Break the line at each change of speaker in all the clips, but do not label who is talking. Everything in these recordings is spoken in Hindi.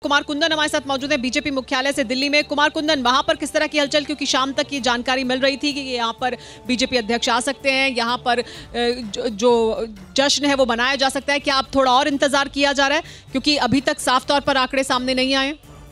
कुमार कुंदन हमारे साथ मौजूद है बीजेपी मुख्यालय से दिल्ली में। कुमार कुंदन, वहां पर किस तरह की हलचल, क्योंकि शाम तक ये जानकारी मिल रही थी कि यहाँ पर बीजेपी अध्यक्ष आ सकते हैं, यहाँ पर जो जश्न है वो मनाया जा सकता है। क्या अब थोड़ा और इंतजार किया जा रहा है, क्योंकि अभी तक साफ तौर पर आंकड़े सामने नहीं आए?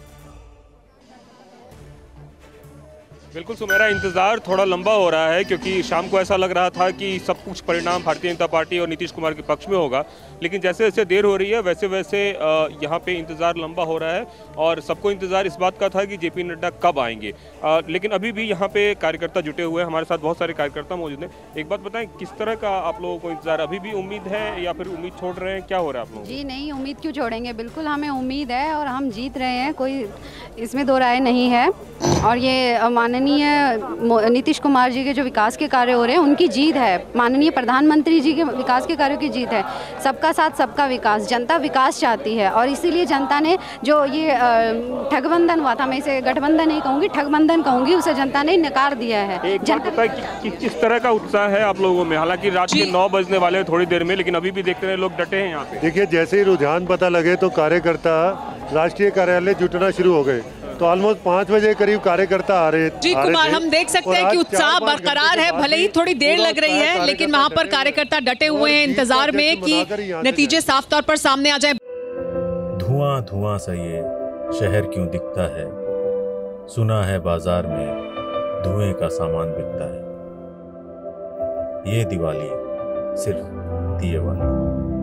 बिल्कुल सुमेरा, इंतजार थोड़ा लंबा हो रहा है क्योंकि शाम को ऐसा लग रहा था कि सब कुछ परिणाम भारतीय जनता पार्टी और नीतीश कुमार के पक्ष में होगा, लेकिन जैसे जैसे देर हो रही है वैसे वैसे यहाँ पे इंतजार लंबा हो रहा है और सबको इंतजार इस बात का था कि जेपी नड्डा कब आएंगे। लेकिन अभी भी यहाँ पे कार्यकर्ता जुटे हुए हैं, हमारे साथ बहुत सारे कार्यकर्ता मौजूद हैं। एक बात बताएं, किस तरह का आप लोगों को इंतजार, अभी भी उम्मीद है या फिर उम्मीद छोड़ रहे हैं, क्या हो रहा है आप लोग?
जी नहीं, उम्मीद क्यों छोड़ेंगे, बिल्कुल हमें उम्मीद है और हम जीत रहे हैं, कोई इसमें दो राय नहीं है। और ये माननीय नीतीश कुमार जी के जो विकास के कार्य हो रहे हैं उनकी जीत है, माननीय प्रधानमंत्री जी के विकास के कार्यों की जीत है। सबका साथ सबका विकास, जनता विकास चाहती है और इसीलिए जनता ने जो ये ठगबंधन हुआ था, मैं इसे गठबंधन नहीं कहूँगी, ठगबंधन कहूँगी, उसे जनता ने नकार दिया है।
एक बात पता है कि किस तरह का उत्साह है आप लोगों में? हालांकि रात के 9 बजने वाले हैं थोड़ी देर में, लेकिन अभी भी देखते हैं लोग डटे हैं यहाँ पे।
देखिए, जैसे ही रुझान पता लगे तो कार्यकर्ता राष्ट्रीय कार्यालय जुटना शुरू हो गए, तो ऑलमोस्ट 5 बजे करीब कार्यकर्ता आ रहे
जी कुमार, हम देख सकते हैं कि उत्साह बरकरार है, भले ही थोड़ी देर लग रही है, लेकिन वहां पर कार्यकर्ता डटे हुए हैं इंतजार में कि नतीजे साफ तौर पर सामने आ जाए।
धुआं धुआं सा ये शहर क्यों दिखता है, सुना है बाजार में धुएं का सामान बिकता है, ये दिवाली सिर्फ दिए वाली।